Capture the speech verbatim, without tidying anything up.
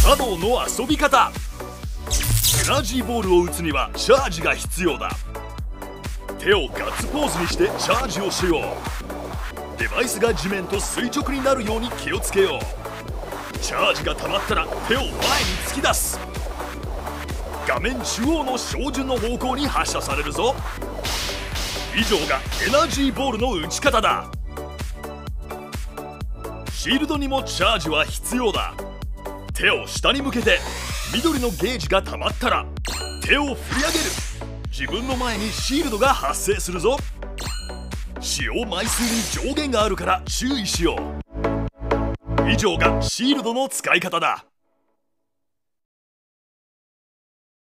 シャドウの遊び方。エナジーボールを打つにはチャージが必要だ。手をガッツポーズにしてチャージをしよう。デバイスが地面と垂直になるように気をつけよう。チャージが溜まったら手を前に突き出す。画面中央の照準の方向に発射されるぞ。以上がエナジーボールの打ち方だ。シールドにもチャージは必要だ。手を下に向けて緑のゲージが溜まったら手を振り上げる。自分の前にシールドが発生するぞ。使用枚数に上限があるから注意しよう。以上がシールドの使い方だ。